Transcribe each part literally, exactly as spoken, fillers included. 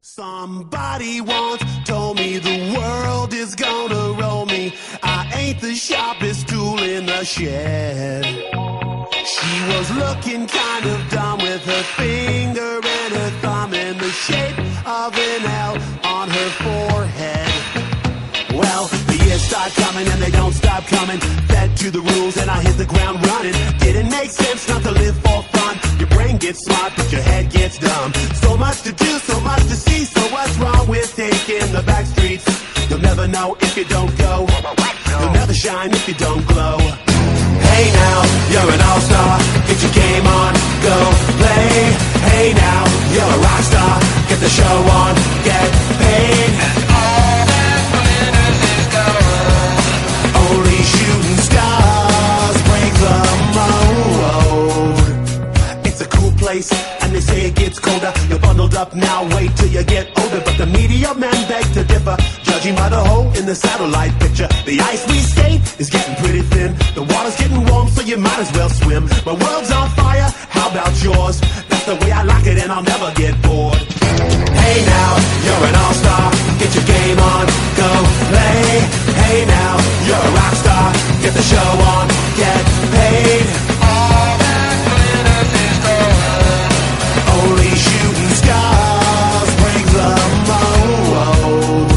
Somebody once told me the world is gonna roll me. I ain't the sharpest tool in the shed. She was looking kind of dumb with her finger and her thumb in the shape of an L on her forehead. Well, the years start coming and they don't stop coming. Fed to the rules and I hit the ground running. Didn't make sense not to live for fun. Your brain gets smart but your head gets dumb. So much to do, so much to see. So what's wrong with taking the back streets? You'll never know if you don't go. You'll never shine if you don't glow. Hey now, you're an all-star. Get your game on, go play. Hey now, you're a rock star. Get the show on, get paid. And all that glitters is gold. Only shooting stars break the mold. It's a cool place, and they say it gets colder. You're bundled up now, wait till you get older. But the media men beg to differ, judging by the hole in the satellite picture. The ice we skate is getting pretty thin. The water's getting warm, so you might as well swim. My world's on fire, how about yours? That's the way I like it and I'll never get bored. Hey now, you're an all-star. Get your game on, go play. Hey now, you're a rock star. Get the show on, get paid. All that glitters is gold. Only shooting stars break the mold.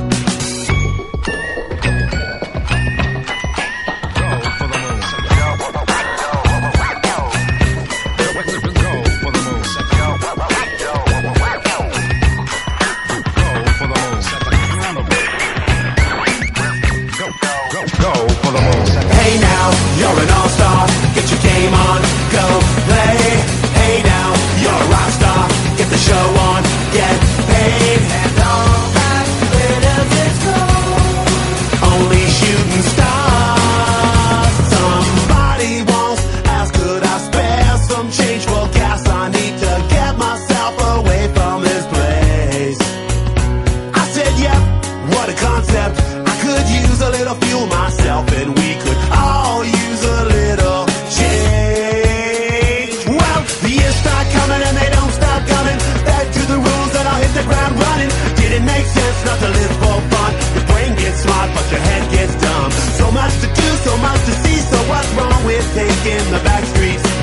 Hey now, you're an all-star. Get your game on, go play. Hey now, you're a rock star. Get the show on, get paid. And all that glitters is gold. Only shooting stars. Somebody once asked, could I spare some change for gas? I need to get myself away from this place. I said, yeah, what a concept. I could use a little fuel myself, and we could all use a little change. Well, the years start coming and they don't stop coming. Back to the rules and I'll hit the ground running. Didn't make sense not to live for fun. Your brain gets smart but your head gets dumb. So much to do, so much to see. So what's wrong with taking the back streets?